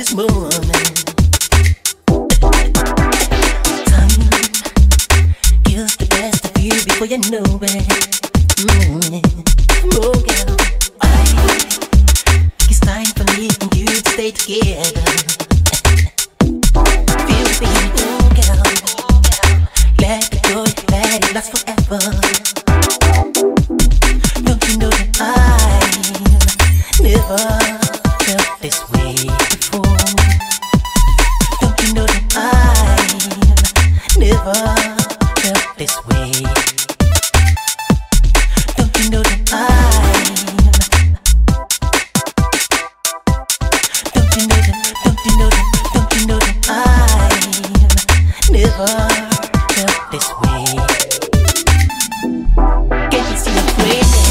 this moment. Time gives the best of you before you know it. Oh girl, it's time for me and you to stay together. Feel the beat, oh girl, let it go, let it last forever. Don't you know that I've never felt this way before? Don't you know that I've never felt this way? Don't you know that don't you know that I've never felt this way? Can you see I'm crazy?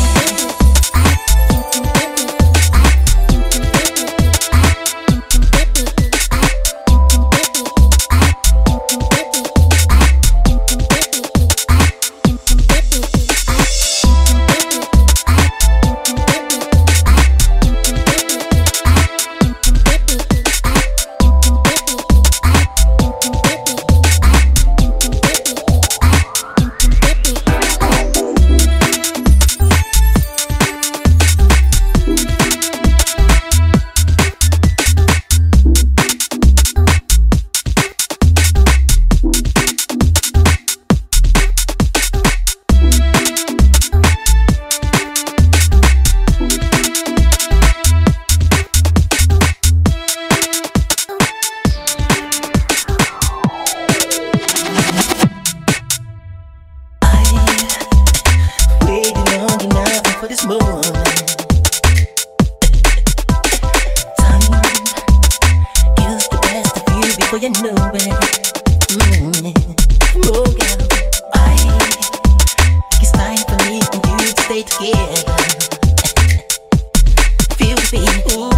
For this moment, time gives the best of you before you know it. Oh girl, it's time for me and you to stay together. Feel the beat.